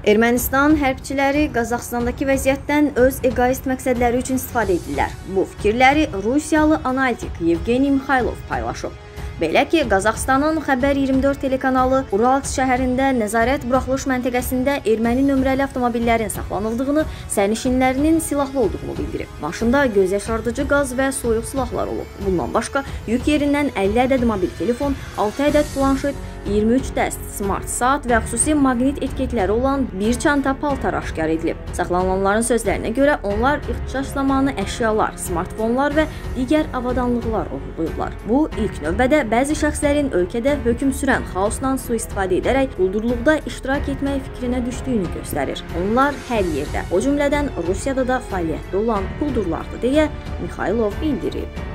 Ermənistan hərbçiləri Qazaxstandakı vəziyyətdən öz egoist məqsədləri üçün istifadə edirlər. Bu fikirləri Rusiyalı analitik Yevgeniy Mikhaylov paylaşıb. Belə ki, Qazaxstanın Xəbər 24 telekanalı Uralsk şəhərində nəzarət buraxılış məntəqəsində erməni nömrəli avtomobillərin saxlanıldığını, sərnişinlərinin silahlı olduğunu bildirib. Maşında göz yaşardıcı qaz və soyuq silahlar olub. Bundan başqa, yük yerindən 50 ədəd mobil telefon, 6 ədəd planşet, 23 dəst smart saat və xüsusi maqnit etiketləri olan bir çanta paltar aşkar edilib. Saxlanılanların sözlərinə görə onlar ixtişaş zamanı əşyalar, smartfonlar və digər avadanlıqlar oğurlayıblar. Bu, ilk növbədə bəzi şəxslərin ölkədə hökm sürən xaosdan su-istifadə edərək quldurluqda iştirak etmək fikrinə düşdüyünü göstərir. Onlar hər yerdə, o cümlədən Rusiyada da fəaliyyətdə olan quldurlardır deyə Mikhaylov bildirib.